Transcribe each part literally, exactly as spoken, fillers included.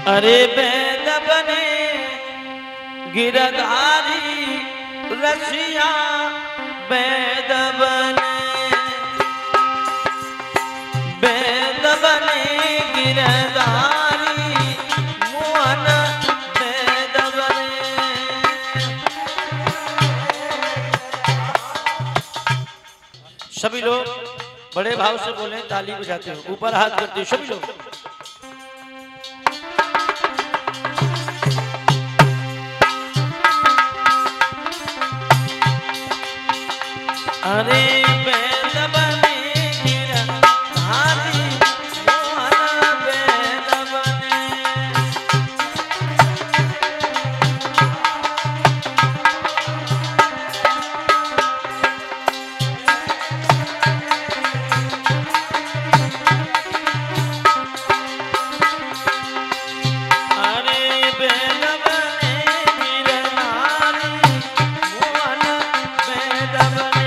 अरे बेद बने गिरधारी रसिया बेद बने बेद बने गिरधारी मोहन बेद बने। सभी लोग बड़े भाव से बोले, ताली बजाते हो, ऊपर हाथ करते हो सभी लोग। अरे बेद बने गिरधारी मोहन बेद बने। अरे बेद बने गिरधारी मोहन बेद बने।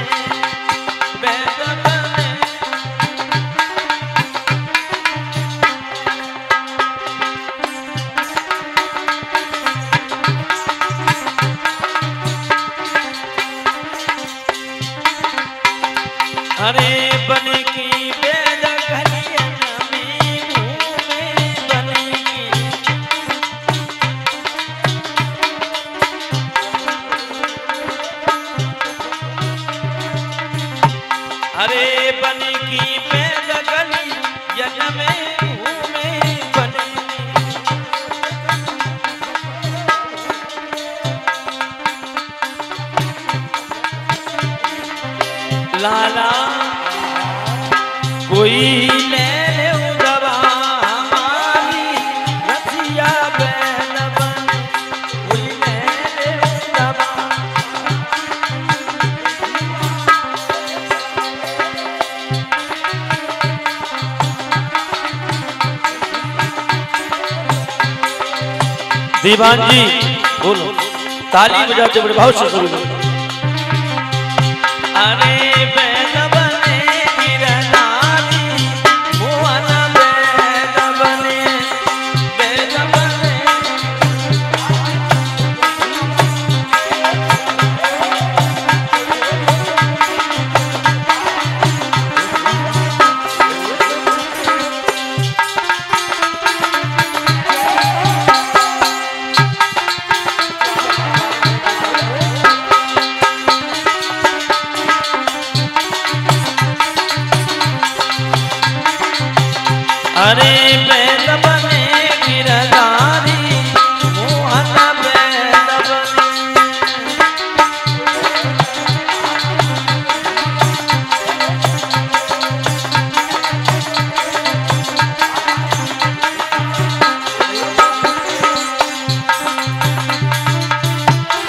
अरे बन की बेद घलियन में घूमे बन की। अरे बन की बेद घलियन में घूमे बन की। लाला कोई ले ले दवा हमारी रसिया बेद बने। कोई ले ले दवा। दीवान जी बोलो, ताली बजाते बड़े भाव से सुनो। अरे बेद बने गिरधारी मोहन बेद बने बेद बने। अरे बेद बने गिरधारी मोहन बेद बने।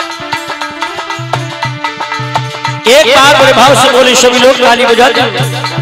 एक बार बड़े भाव से बोले सभी लोग, ताली बजा दो।